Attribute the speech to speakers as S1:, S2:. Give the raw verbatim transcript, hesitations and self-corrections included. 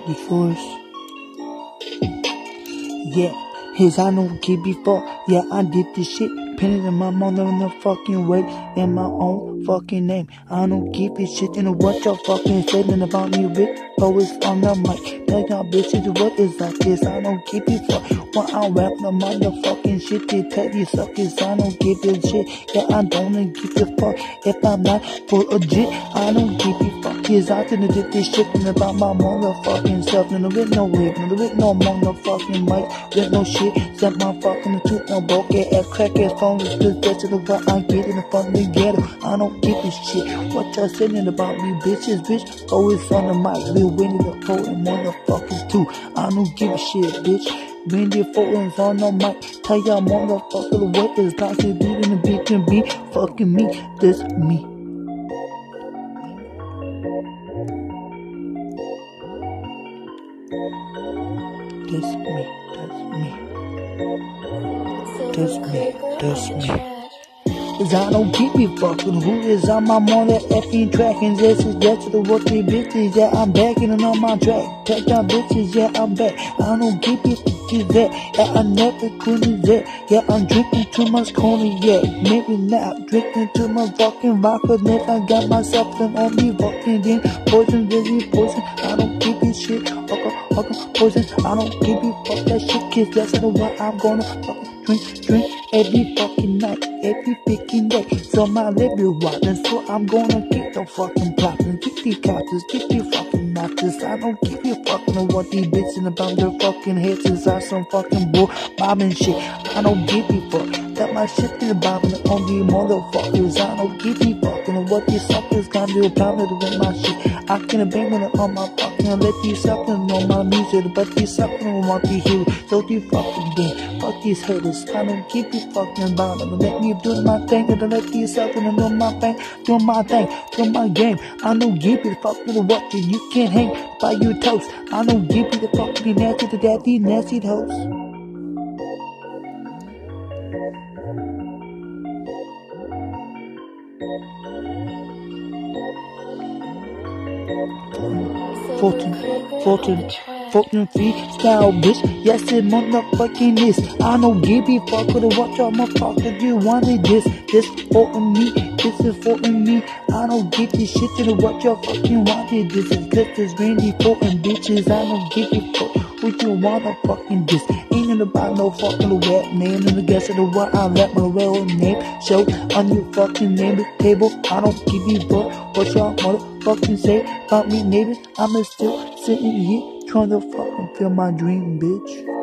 S1: The force. Yeah, his I don't give before. Yeah, I did this shit. Pinning in my mother in the fucking way. In my own fucking name. I don't give a shit. You know what y'all fucking saying about me, bitch. Always on the mic. Tell y'all bitches what is like this. I don't give a fuck. When I rap the motherfucking shit, they tell you suckers. I don't give a shit. Yeah, I don't give a fuck. If I'm not for a jit, I don't give a fuck. Cause I didn't do this shit about my motherfucking self. And there is no way. And there is no motherfucking mic. There's no shit. Set my fucking tooth. No broke ass crack ass phone. This that's the what I get in the fucking ghetto. I don't give a shit. What y'all saying about me, bitches, bitch? Always on the mic. Lil Winnie the Four and motherfuckers too. I don't give a shit, bitch. Winnie the Four is on the mic. Tell y'all motherfuckers what is not to be in the beat can be fucking me. This me. This me. This me. This me. This me. Cause I don't keep me fucking who is on my mother effing track. And this is that to the what they bitches. Yeah, I'm backing and on my track. Take y'all bitches, yeah, I'm back. I don't keep it fucking that. Yeah, I never couldn't that. Yeah, I'm drinking too much corny, yeah. Maybe not drinking too much fucking vodka. Then I got myself some on me fucking then. Poison, really poison. I don't keep it shit. Okay, okay, poison. I don't keep it fuck that shit. Cause that's the what I'm gonna fucking drink, drink every fucking night. Every fucking day, so my liver rotten. So I'm gonna get the fucking poppin', get the coppers, get the fucking knockers. I don't give a fucking what these bitches about their fucking heads is on some fucking bull bobbing shit. I don't give a fuck that my shit is bobbing on these motherfuckers. I don't give a fucking what these suckers got to do pounded with my shit. I can bang with it on my fucking let these suckers know my music, but these suckers don't want to hear it. So these fucking damn, fuck these haters. I don't give a fucking about them. Let me do my thing and let these suckers know my thing, do my thing, do my game. I don't give a fuck with what you can't hang by your toes. I don't give a fuck with the nasty to daddy nasty hoes. Fourteen, fourteen, fourteen freestyle, bitch. Yes, it motherfucking is. I don't give a fuck with what y'all motherfuckers do. Wanted this, this for me, this is for me. I don't give a shit to what y'all fucking wanted. This is cause it's really for bitches. I don't give a fuck what you wanna fucking this. Ain't about no fucking rap name. And the guess of the what I rap my real name. Show on your fucking name table. I don't give a fuck what y'all motherfucking say about me, neighbors. I'm still sitting here trying to fucking feel my dream, bitch.